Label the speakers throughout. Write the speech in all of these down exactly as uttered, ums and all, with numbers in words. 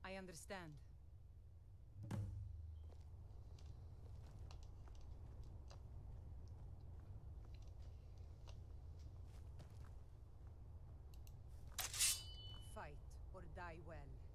Speaker 1: I understand. Fight or die well.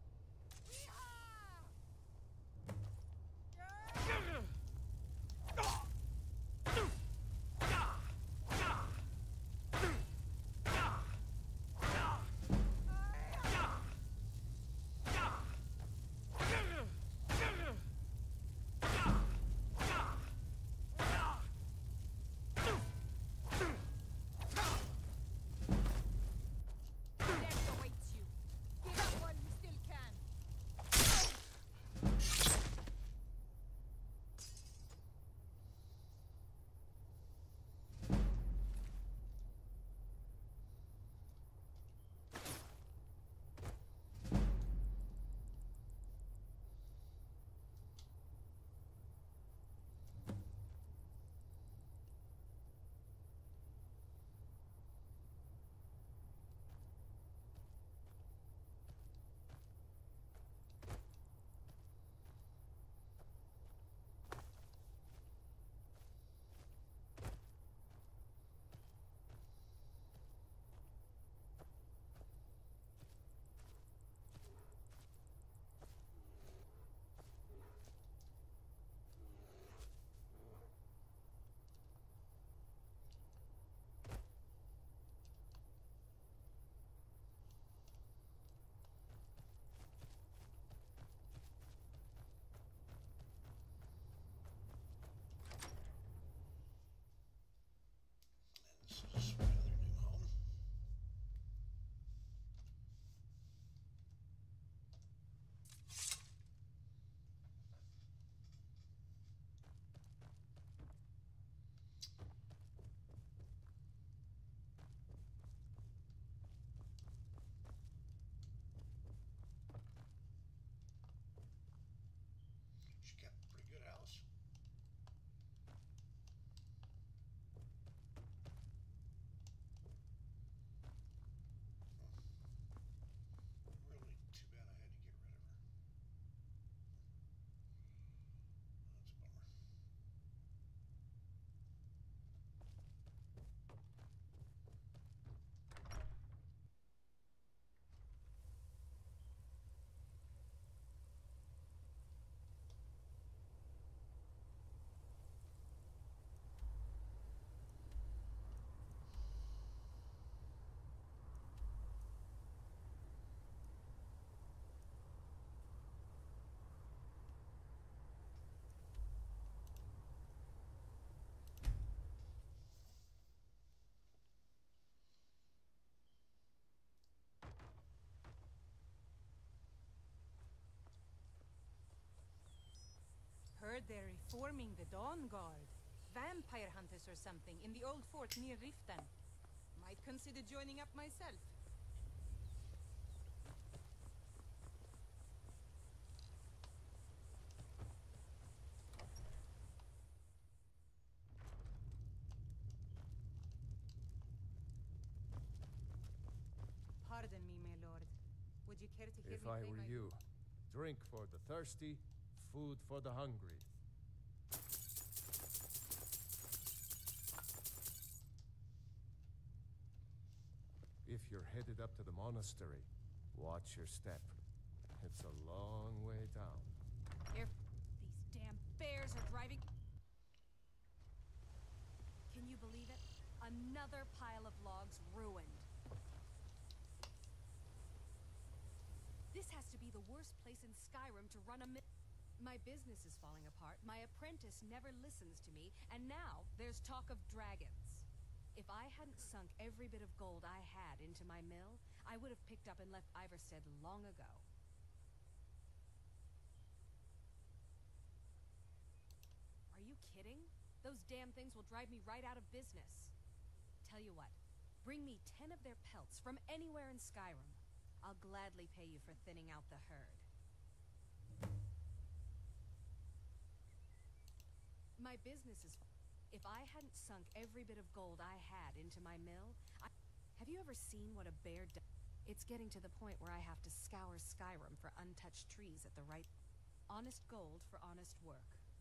Speaker 2: She kept a pretty good house. Really too bad I had to get rid of her. That's a bummer.
Speaker 1: Heard they're reforming the Dawn Guard. Vampire hunters or something in the old fort near Riften. Might consider joining up myself. Pardon me, my lord. Would you care to hear
Speaker 3: If
Speaker 1: me
Speaker 3: I
Speaker 1: play
Speaker 3: were
Speaker 1: my...
Speaker 3: you, drink for the thirsty, food for the hungry. If you're headed up to the monastery, watch your step. It's a long way down.
Speaker 4: Here, these damn bears are driving. Can you believe it? Another pile of logs ruined. This has to be the worst place in Skyrim to run a mi- My business is falling apart, my apprentice never listens to me, and now there's talk of dragons. If I hadn't sunk every bit of gold I had into my mill, I would have picked up and left Iverstead long ago. Are you kidding? Those damn things will drive me right out of business. Tell you what, bring me ten of their pelts from anywhere in Skyrim. I'll gladly pay you for thinning out the herd. My business is... If I hadn't sunk every bit of gold I had into my mill, I... Have you ever seen what a bear does? It's getting to the point where I have to scour Skyrim for untouched trees at the right... Honest gold for honest work.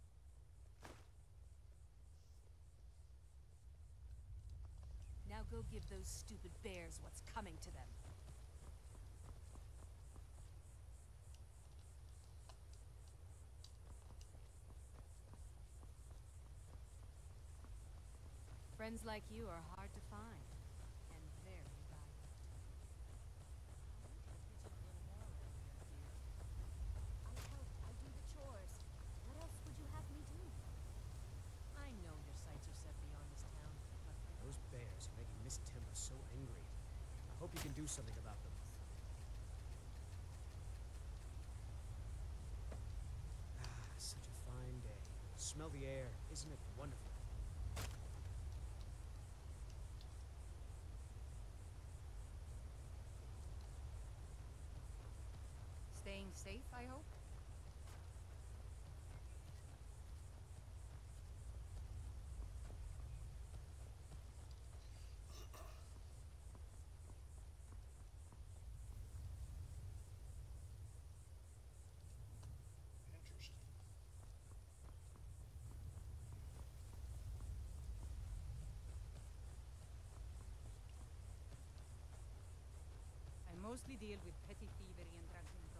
Speaker 4: Now go give those stupid bears what's coming to them. Friends like you are hard to find, and very valuable.
Speaker 5: I help, I do the chores. What else would you have me do?
Speaker 1: I know your sights are set beyond this town, but for
Speaker 6: Those bears are making Miss Timber so angry. I hope you can do something about them. Ah, such a fine day. Smell the air. Isn't it wonderful?
Speaker 1: staying safe, I hope?
Speaker 2: Interesting.
Speaker 1: I mostly deal with petty thievery and drug